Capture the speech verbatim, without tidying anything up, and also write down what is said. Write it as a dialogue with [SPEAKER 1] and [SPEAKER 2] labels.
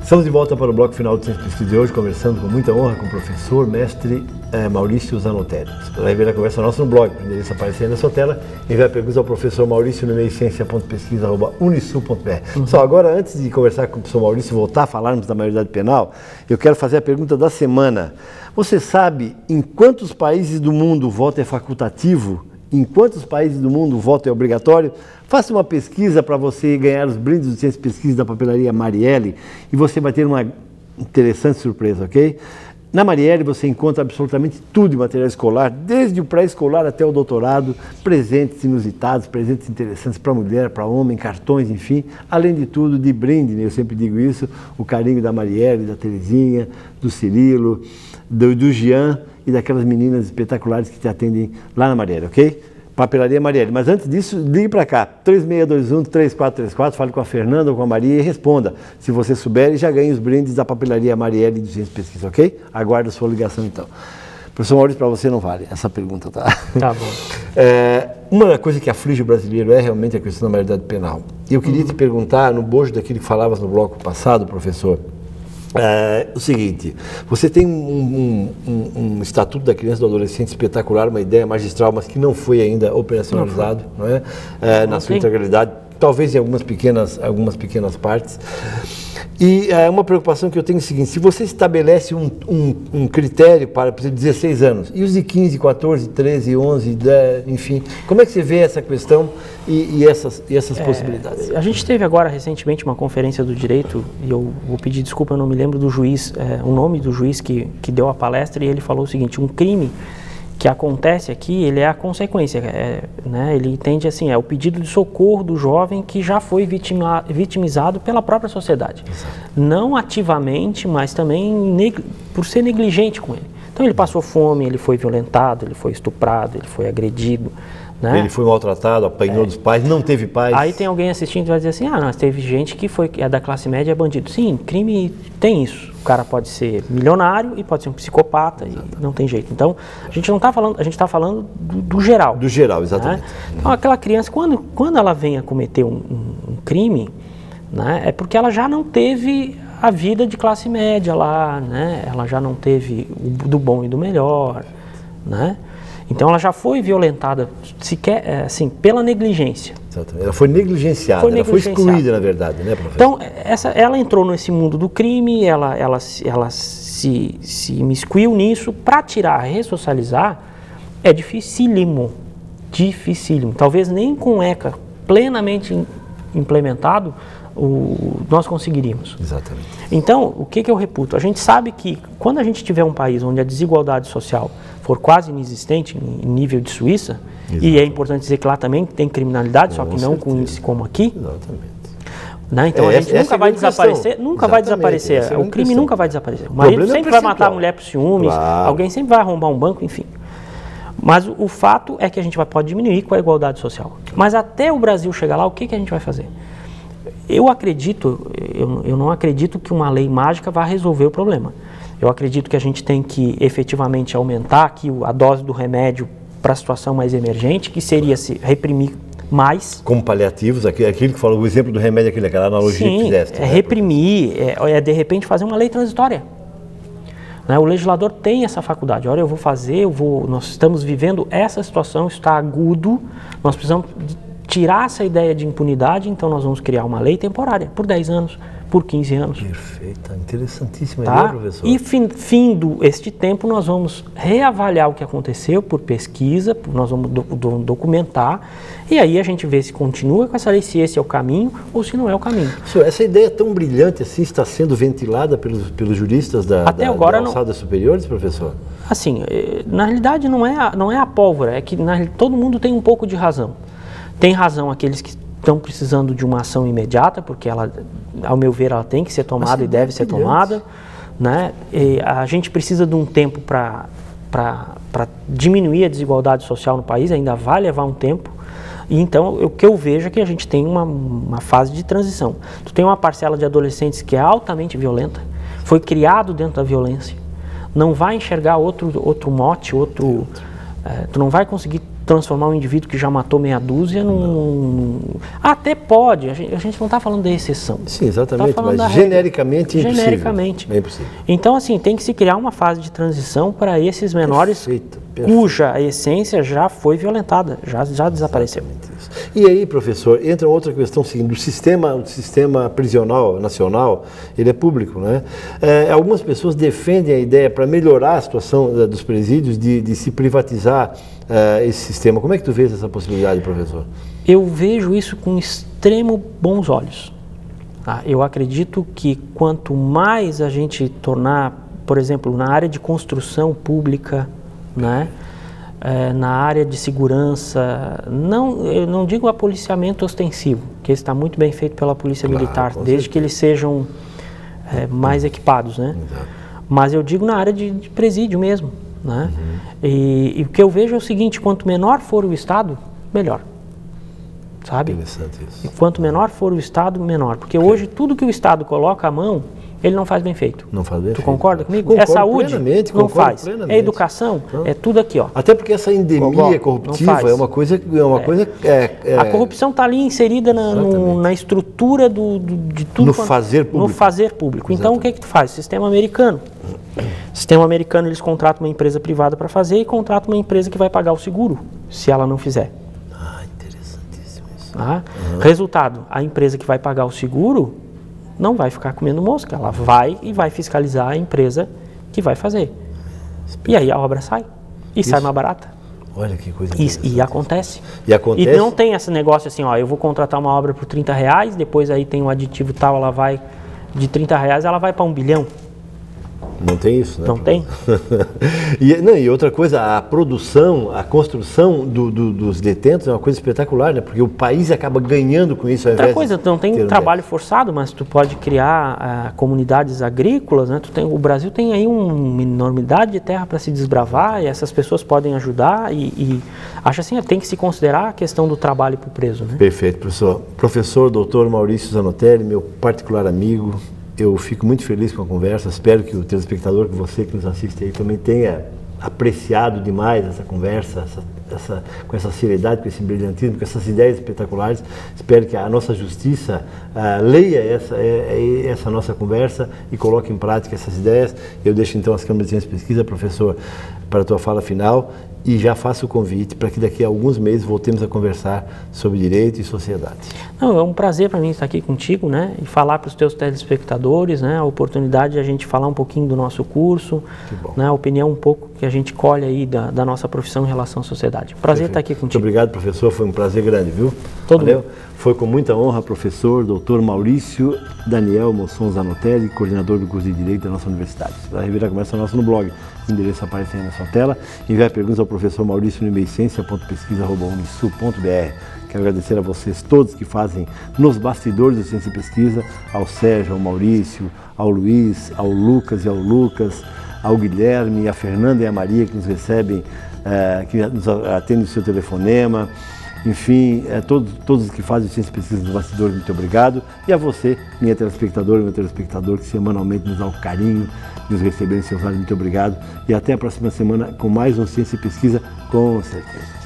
[SPEAKER 1] Estamos de volta para o bloco final do Ciência e Pesquisa de hoje, conversando com muita honra com o professor, mestre eh, Maurício Zanotelli. Você vai ver a conversa nossa no blog, o endereço aparecer na sua tela, enviar perguntas ao professor Maurício no e-mail ciência ponto pesquisa arroba unisul ponto b r. Uhum. Só agora, antes de conversar com o professor Maurício e voltar a falarmos da maioridade penal, eu quero fazer a pergunta da semana. Você sabe em quantos países do mundo o voto é facultativo? Em quantos países do mundo o voto é obrigatório? Faça uma pesquisa para você ganhar os brindes do Ciência e Pesquisa da papelaria Marielle e você vai ter uma interessante surpresa, ok? Na Marielle você encontra absolutamente tudo de material escolar, desde o pré-escolar até o doutorado, presentes inusitados, presentes interessantes para mulher, para homem, cartões, enfim. Além de tudo, de brinde, né? Eu sempre digo isso, o carinho da Marielle, da Terezinha, do Cirilo, do, do Jean e daquelas meninas espetaculares que te atendem lá na Marielle, ok? Papelaria Marielle. Mas antes disso, ligue para cá, três seis dois um, três quatro três quatro, fale com a Fernanda ou com a Maria e responda. Se você souber, e já ganhe os brindes da Papelaria Marielle de Ciência e Pesquisa, ok? Aguardo a sua ligação então. Professor Maurício, para você não vale essa pergunta, tá?
[SPEAKER 2] Tá bom.
[SPEAKER 1] É, uma coisa que aflige o brasileiro é realmente a questão da maioridade penal. E eu queria uhum. te perguntar, no bojo daquilo que falavas no bloco passado, professor, É, o seguinte, você tem um, um, um, um estatuto da criança e do adolescente espetacular, uma ideia magistral, mas que não foi ainda operacionalizado, não, não é? É, na sua integralidade, talvez em algumas pequenas, algumas pequenas partes. E é, uma preocupação que eu tenho é o seguinte, se você estabelece um, um, um critério para, por exemplo, dezesseis anos, e os de quinze, quatorze, treze, onze, dez, enfim, como é que você vê essa questão e, e essas, e essas é, possibilidades?
[SPEAKER 2] A gente teve agora recentemente uma conferência do direito, e eu vou pedir desculpa, eu não me lembro do juiz, é, o nome do juiz que, que deu a palestra, e ele falou o seguinte, um crime que acontece aqui, ele é a consequência, é, né, ele entende assim, é o pedido de socorro do jovem que já foi vitima, vitimizado pela própria sociedade. Exato. Não ativamente, mas também neg, por ser negligente com ele. Então ele passou fome, ele foi violentado, ele foi estuprado, ele foi agredido. Né?
[SPEAKER 1] Ele foi maltratado, apanhou é. dos pais, não teve pais.
[SPEAKER 2] Aí tem alguém assistindo e vai dizer assim, ah, mas teve gente que foi, é da classe média, é bandido. Sim, crime tem isso. O cara pode ser milionário e pode ser um psicopata, e não tem jeito. Então, a gente não está falando, a gente está falando do, do geral.
[SPEAKER 1] Do geral, exatamente.
[SPEAKER 2] Né? Então, aquela criança, quando, quando ela vem a cometer um, um, um crime, né, é porque ela já não teve a vida de classe média lá, né? Ela já não teve o do bom e do melhor, né? Então ela já foi violentada, sequer, assim, pela negligência.
[SPEAKER 1] Exatamente. Ela foi negligenciada, foi ela negligenciada. Foi excluída, na verdade, né, professor?
[SPEAKER 2] Então, essa, ela entrou nesse mundo do crime, ela, ela, ela se, se imiscuiu nisso, para tirar, ressocializar, é dificílimo, dificílimo. Talvez nem com o ECA plenamente implementado, o, nós conseguiríamos.
[SPEAKER 1] Exatamente.
[SPEAKER 2] Então, o que, que eu reputo? A gente sabe que quando a gente tiver um país onde a desigualdade social for quase inexistente em nível de Suíça, exatamente. E é importante dizer que lá também tem criminalidade, com só que não certeza. Com índice como aqui.
[SPEAKER 1] Exatamente.
[SPEAKER 2] Né? Então é, a gente nunca vai desaparecer, nunca vai desaparecer, o crime questão. Nunca vai desaparecer. O marido o sempre é vai matar a mulher por ciúmes, claro. Alguém sempre vai arrombar um banco, enfim. Mas o, o fato é que a gente vai, pode diminuir com a igualdade social. Mas até o Brasil chegar lá, o que, que a gente vai fazer? Eu acredito, eu, eu não acredito que uma lei mágica vá resolver o problema. Eu acredito que a gente tem que efetivamente aumentar aqui a dose do remédio para a situação mais emergente, que seria se reprimir mais.
[SPEAKER 1] Como paliativos, aquilo que falou, o exemplo do remédio, aquele, aquela analogia
[SPEAKER 2] Sim,
[SPEAKER 1] que fizeste.
[SPEAKER 2] É né? reprimir, é, é de repente fazer uma lei transitória. Né? O legislador tem essa faculdade. Olha, eu vou fazer, eu vou, nós estamos vivendo essa situação, isso está agudo, nós precisamos tirar essa ideia de impunidade, então nós vamos criar uma lei temporária, por dez anos, por quinze anos.
[SPEAKER 1] Perfeita, interessantíssima
[SPEAKER 2] tá?
[SPEAKER 1] ideia, professor.
[SPEAKER 2] E fim, findo este tempo, nós vamos reavaliar o que aconteceu por pesquisa, nós vamos do, do, documentar, e aí a gente vê se continua com essa lei, se esse é o caminho ou se não é o caminho.
[SPEAKER 1] Professor, essa ideia tão brilhante assim está sendo ventilada pelos, pelos juristas da,
[SPEAKER 2] Até
[SPEAKER 1] da,
[SPEAKER 2] agora
[SPEAKER 1] da alçadas não... superiores, professor?
[SPEAKER 2] Assim, na realidade não é a, não é a pólvora, é que na, todo mundo tem um pouco de razão. Tem razão aqueles que estão precisando de uma ação imediata, porque ela, ao meu ver, ela tem que ser tomada e deve ser tomada. Né? E a gente precisa de um tempo para para diminuir a desigualdade social no país, ainda vai levar um tempo. E então, o que eu vejo é que a gente tem uma, uma fase de transição. Tu tem uma parcela de adolescentes que é altamente violenta, foi criado dentro da violência, não vai enxergar outro, outro mote, outro, é, tu não vai conseguir transformar um indivíduo que já matou meia dúzia num... Até pode, a gente, a gente não está falando da exceção.
[SPEAKER 1] Sim, exatamente,
[SPEAKER 2] tá
[SPEAKER 1] mas genericamente é impossível.
[SPEAKER 2] Genericamente.
[SPEAKER 1] É impossível.
[SPEAKER 2] Então, assim, tem que se criar uma fase de transição para esses menores perfeito, perfeito. cuja essência já foi violentada, já, já desapareceu.
[SPEAKER 1] Isso. E aí, professor, entra outra questão seguinte, o sistema, o sistema prisional nacional, ele é público, né? É, algumas pessoas defendem a ideia, para melhorar a situação uh, dos presídios, de, de se privatizar uh, esse sistema. Como é que tu vês essa possibilidade, professor?
[SPEAKER 2] Eu vejo isso com extremo bons olhos. Tá? Eu acredito que quanto mais a gente tornar, por exemplo, na área de construção pública, né? É, na área de segurança, não, eu não digo a policiamento ostensivo, que está muito bem feito pela Polícia claro, Militar, desde certeza. que eles sejam é, mais equipados, né? Exato. Mas eu digo na área de, de presídio mesmo, né? Uhum. E, e o que eu vejo é o seguinte, quanto menor for o Estado, melhor. Sabe?
[SPEAKER 1] Interessante isso.
[SPEAKER 2] E quanto menor for o Estado, menor. Porque okay. hoje tudo que o Estado coloca à mão, ele não faz bem feito.
[SPEAKER 1] Não faz bem
[SPEAKER 2] tu
[SPEAKER 1] feito.
[SPEAKER 2] Tu concorda comigo?
[SPEAKER 1] Concordo
[SPEAKER 2] é saúde,
[SPEAKER 1] plenamente,
[SPEAKER 2] não faz.
[SPEAKER 1] Plenamente.
[SPEAKER 2] É educação, não. é tudo aqui, ó.
[SPEAKER 1] Até porque essa endemia corruptiva é uma coisa... É uma é. coisa é, é...
[SPEAKER 2] A corrupção está ali inserida na, no, na estrutura do, do, de tudo.
[SPEAKER 1] No quanto, fazer público.
[SPEAKER 2] No fazer público. Exatamente. Então, o que é que tu faz? Sistema americano. Sistema americano, eles contratam uma empresa privada para fazer e contratam uma empresa que vai pagar o seguro, se ela não fizer.
[SPEAKER 1] Ah, interessantíssimo isso.
[SPEAKER 2] Ah, uhum. Resultado, a empresa que vai pagar o seguro não vai ficar comendo mosca, ela vai e vai fiscalizar a empresa que vai fazer. E aí a obra sai, e isso. sai mais barata.
[SPEAKER 1] Olha que coisa
[SPEAKER 2] e, e acontece.
[SPEAKER 1] E acontece.
[SPEAKER 2] E não tem esse negócio assim, ó, eu vou contratar uma obra por trinta reais, depois aí tem um aditivo tal, ela vai, de trinta reais ela vai para um bilhão.
[SPEAKER 1] Não tem isso, né?
[SPEAKER 2] Não tem.
[SPEAKER 1] e, não, e outra coisa, a produção, a construção do, do, dos detentos é uma coisa espetacular, né? Porque o país acaba ganhando com isso. Ao
[SPEAKER 2] outra
[SPEAKER 1] invés
[SPEAKER 2] coisa, tu não tem um trabalho débito. forçado, mas tu pode criar uh, comunidades agrícolas, né? Tu tem, o Brasil tem aí um, uma enormidade de terra para se desbravar e essas pessoas podem ajudar e, e acho assim, tem que se considerar a questão do trabalho para o preso, né?
[SPEAKER 1] Perfeito, professor. Professor doutor Maurício Zanotelli, meu particular amigo. Eu fico muito feliz com a conversa, espero que o telespectador, que você que nos assiste aí, também tenha apreciado demais essa conversa, essa, essa, com essa seriedade, com esse brilhantismo, com essas ideias espetaculares. Espero que a nossa justiça uh, leia essa, é, essa nossa conversa e coloque em prática essas ideias. Eu deixo então as câmeras de ciência e pesquisa, professor, para a tua fala final. E já faço o convite para que daqui a alguns meses voltemos a conversar sobre direito e sociedade.
[SPEAKER 2] Não, é um prazer para mim estar aqui contigo, né? E falar para os teus telespectadores, né? A oportunidade de a gente falar um pouquinho do nosso curso, né? A opinião um pouco que a gente colhe aí da, da nossa profissão em relação à sociedade. Prazer Perfeito. estar aqui contigo.
[SPEAKER 1] Muito obrigado, professor. Foi um prazer grande, viu?
[SPEAKER 2] Todo
[SPEAKER 1] Valeu.
[SPEAKER 2] Mundo.
[SPEAKER 1] Foi com muita honra, professor doutor Maurício Daniel Mosson Zanotelli, coordenador do curso de Direito da nossa universidade. A Revira Conversa nosso no blog. O endereço aparece aí na sua tela. Enviar perguntas ao professor Maurício no e-mail ciência ponto pesquisa arroba unisul ponto br. Quero agradecer a vocês todos que fazem nos bastidores do Ciência e Pesquisa, ao Sérgio, ao Maurício, ao Luiz, ao Lucas e ao Lucas, ao Guilherme, a Fernanda e a Maria que nos recebem, eh, que nos atendem o seu telefonema. Enfim, é, todos, todos que fazem Ciência e Pesquisa nos bastidores, muito obrigado. E a você, minha telespectadora e meu telespectador, que semanalmente nos dá o carinho de nos receber em seus lares, muito obrigado. E até a próxima semana com mais um Ciência e Pesquisa, com certeza.